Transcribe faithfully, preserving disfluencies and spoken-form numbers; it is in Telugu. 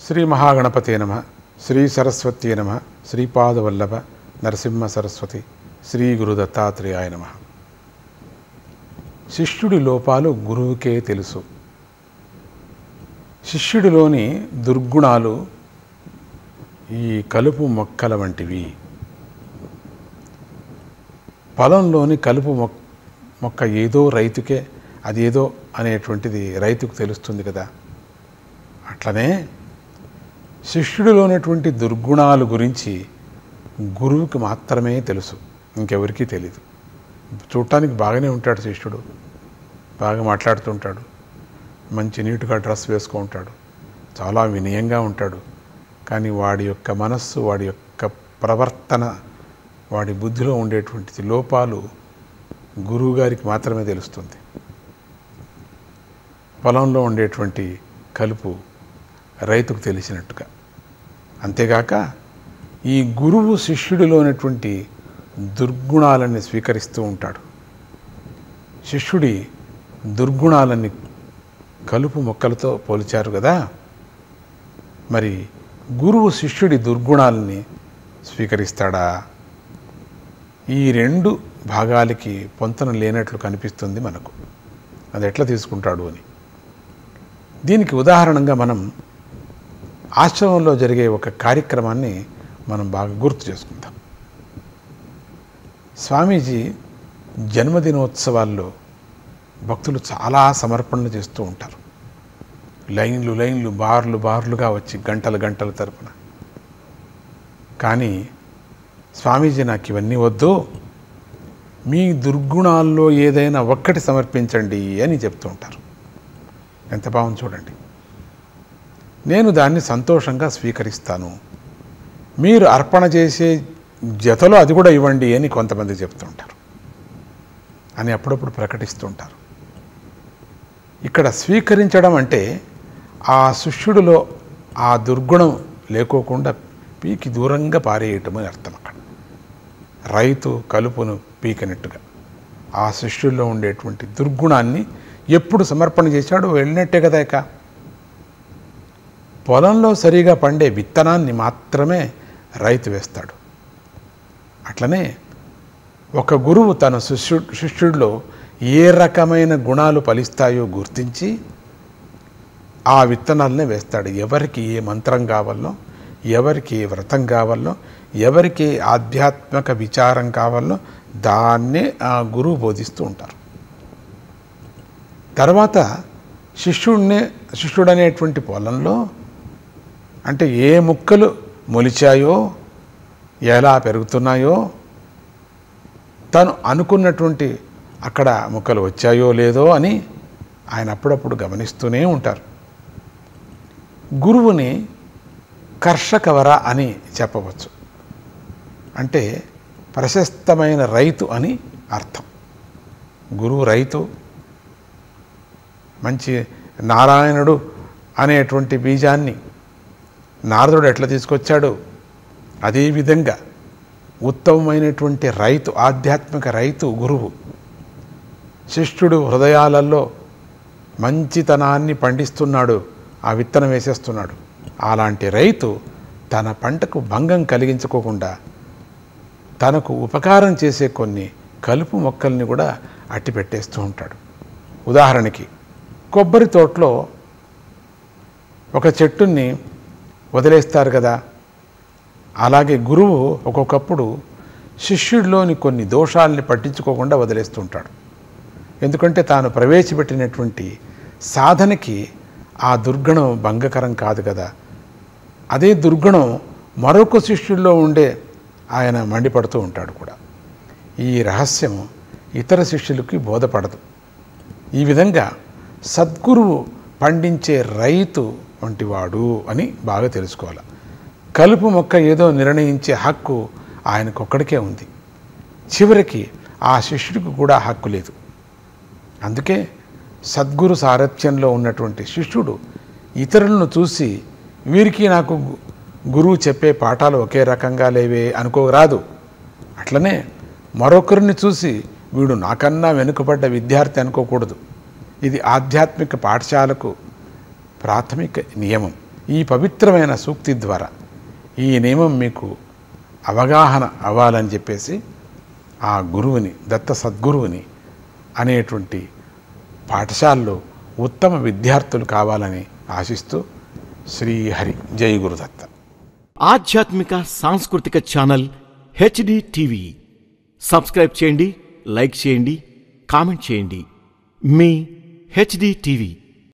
శ్రీ మహాగణపతే నమః. శ్రీ సరస్వతీ నమః. శ్రీపాదవల్లభ నరసింహ సరస్వతి శ్రీ గురు దత్తాత్రేయాయ నమః. శిష్యుడి లోపాలు గురువుకే తెలుసు. శిష్యుడిలోని దుర్గుణాలు ఈ కలుపు మొక్కల వంటివి. పొలంలోని కలుపు మొక్క మొక్క ఏదో రైతుకే అదేదో అనేటువంటిది రైతుకు తెలుస్తుంది కదా. అట్లనే శిష్యుడిలో ఉన్నటువంటి దుర్గుణాల గురించి గురువుకి మాత్రమే తెలుసు, ఇంకెవరికీ తెలీదు. చూడటానికి బాగానే ఉంటాడు శిష్యుడు, బాగా మాట్లాడుతుంటాడు, మంచి నీట్గా డ్రెస్ వేసుకుంటాడు, చాలా వినయంగా ఉంటాడు. కానీ వాడి యొక్క మనస్సు, వాడి యొక్క ప్రవర్తన, వాడి బుద్ధిలో ఉండేటువంటి లోపాలు గురువుగారికి మాత్రమే తెలుస్తుంది. పొలంలో ఉండేటువంటి కలుపు రైతుకు తెలిసినట్టుగా. అంతేగాక ఈ గురువు శిష్యుడిలో ఉన్నటువంటి దుర్గుణాలని స్వీకరిస్తూ ఉంటాడు. శిష్యుడి దుర్గుణాలని కలుపు మొక్కలతో పోల్చారు కదా. మరి గురువు శిష్యుడి దుర్గుణాలని స్వీకరిస్తాడా? ఈ రెండు భాగాలకి పొంతన లేనట్లు కనిపిస్తుంది మనకు. అది ఎట్లా తీసుకుంటాడు అని. దీనికి ఉదాహరణగా మనం ఆశ్రమంలో జరిగే ఒక కార్యక్రమాన్ని మనం బాగా గుర్తు చేసుకుందాం. స్వామీజీ జన్మదినోత్సవాల్లో భక్తులు చాలా సమర్పణలు చేస్తూ ఉంటారు. లైన్లు లైన్లు బార్లు బార్లుగా వచ్చి గంటలు గంటల తరపున. కానీ స్వామీజీ నాకు ఇవన్నీ వద్దు, మీ దుర్గుణాల్లో ఏదైనా ఒక్కటి సమర్పించండి అని చెప్తూ ఉంటారు. ఎంత బాగుంది చూడండి. నేను దాన్ని సంతోషంగా స్వీకరిస్తాను, మీరు అర్పణ చేసే జతలో అది కూడా ఇవ్వండి అని కొంతమంది చెప్తూ ఉంటారు, అని అప్పుడప్పుడు ప్రకటిస్తూ ఉంటారు. ఇక్కడ స్వీకరించడం అంటే ఆ శిష్యుడిలో ఆ దుర్గుణం లేకోకుండా పీకి దూరంగా పారేయటం అని అర్థం. అక్కడ రైతు కలుపును పీకినట్టుగా ఆ శిష్యుల్లో ఉండేటువంటి దుర్గుణాన్ని ఎప్పుడు సమర్పణ చేశాడో వెళ్ళినట్టే కదా. ఇక పొలంలో సరిగా పండే విత్తనాన్ని మాత్రమే రైతు వేస్తాడు. అట్లనే ఒక గురువు తన శిష్యు శిష్యుడిలో ఏ రకమైన గుణాలు ఫలిస్తాయో గుర్తించి ఆ విత్తనాలనే వేస్తాడు. ఎవరికి ఏ మంత్రం కావాలో, ఎవరికి ఏ వ్రతం కావాలో, ఎవరికి ఆధ్యాత్మిక విచారం కావాలో దాన్నే ఆ గురువు బోధిస్తూ ఉంటారు. తర్వాత శిష్యుడిని శిష్యుడు అనేటువంటి పొలంలో అంటే ఏ ముక్కలు మొలిచాయో, ఎలా పెరుగుతున్నాయో, తను అనుకున్నటువంటి అక్కడ ముక్కలు వచ్చాయో లేదో అని ఆయన అప్పుడప్పుడు గమనిస్తూనే ఉంటారు. గురువుని కర్షకవర అని చెప్పవచ్చు. అంటే ప్రశస్తమైన రైతు అని అర్థం. గురువు రైతు. మంచి నారాయణుడు అనేటువంటి బీజాన్ని నారదుడు ఎట్లా తీసుకొచ్చాడు, అదేవిధంగా ఉత్తమమైనటువంటి రైతు, ఆధ్యాత్మిక రైతు గురువు. శిష్యుడు హృదయాలలో మంచితనాన్ని పండిస్తున్నాడు, ఆ విత్తనం వేసేస్తున్నాడు. అలాంటి రైతు తన పంటకు భంగం కలిగించుకోకుండా తనకు ఉపకారం చేసే కొన్ని కలుపు మొక్కల్ని కూడా అట్టి పెట్టేస్తూ ఉంటాడు. ఉదాహరణకి కొబ్బరి తోటలో ఒక చెట్టుని వదిలేస్తారు కదా. అలాగే గురువు ఒక్కొక్కప్పుడు శిష్యుడిలోని కొన్ని దోషాలని పట్టించుకోకుండా వదిలేస్తుంటాడు. ఎందుకంటే తాను ప్రవేశపెట్టినటువంటి సాధనకి ఆ దుర్గుణం భంగకరం కాదు కదా. అదే దుర్గుణం మరొక శిష్యుల్లో ఉండే ఆయన మండిపడుతూ ఉంటాడు కూడా. ఈ రహస్యం ఇతర శిష్యులకి బోధపడదు. ఈ విధంగా సద్గురువు పండించే రైతు వంటివాడు అని బాగా తెలుసుకోవాలి. కలుపు మొక్క ఏదో నిర్ణయించే హక్కు ఆయనకొక్కడికే ఉంది. చివరికి ఆ శిష్యుడికి కూడా హక్కు లేదు. అందుకే సద్గురు సారథ్యంలో ఉన్నటువంటి శిష్యుడు ఇతరులను చూసి వీరికి నాకు గురువు చెప్పే పాఠాలు ఒకే రకంగా లేవే అనుకోరాదు. అట్లనే మరొకరిని చూసి వీడు నాకన్నా వెనుకబడ్డ విద్యార్థి అనుకోకూడదు. ఇది ఆధ్యాత్మిక పాఠశాలకు ప్రాథమిక నియమం. ఈ పవిత్రమైన సూక్తి ద్వారా ఈ నియమం మీకు అవగాహన అవ్వాలని చెప్పేసి ఆ గురువుని, దత్త సద్గురువుని అనేటువంటి పాఠశాలలో ఉత్తమ విద్యార్థులు కావాలని ఆశిస్తూ శ్రీహరి. జై గురుదత్త. ఆధ్యాత్మిక సాంస్కృతిక ఛానల్ హెచ్డి టీవీ సబ్స్క్రైబ్ చేయండి, లైక్ చేయండి, కామెంట్ చేయండి. మీ హెచ్డి టీవీ.